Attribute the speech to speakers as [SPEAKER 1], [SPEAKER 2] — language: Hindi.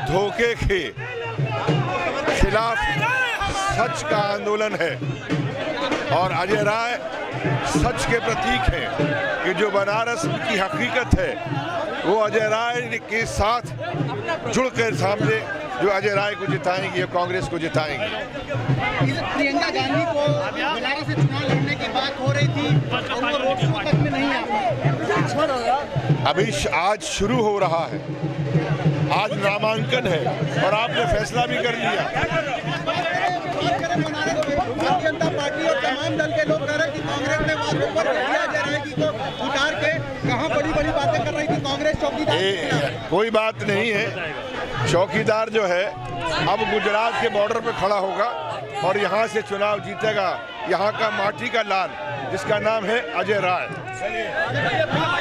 [SPEAKER 1] धोखे के खिलाफ सच का आंदोलन है और अजय राय सच के प्रतीक हैं कि जो बनारस की हकीकत है वो अजय राय के साथ जुड़कर सामने जो अजय राय को जिताएंगी और कांग्रेस को जिताएंगी।
[SPEAKER 2] प्रियंका गांधी को बनारस से चुनाव लड़ने की बात हो रही थी और वो रोड शो तक में नहीं आ पाए।
[SPEAKER 1] अभी आज शुरू हो रहा है, आज नामांकन है और आपने फैसला भी कर लिया।
[SPEAKER 2] भारतीय जनता पार्टी और तमाम दल के लोग कह रहे हैं कि कांग्रेस ने वादों पर अजय राय जी को उतार के कहां बड़ी-बड़ी बातें कर रही थी कांग्रेस चौकीदार।
[SPEAKER 1] कोई बात नहीं है, चौकीदार जो है अब गुजरात के बॉर्डर पर खड़ा होगा और यहाँ से चुनाव जीतेगा यहाँ का माटी का लाल जिसका नाम है अजय राय।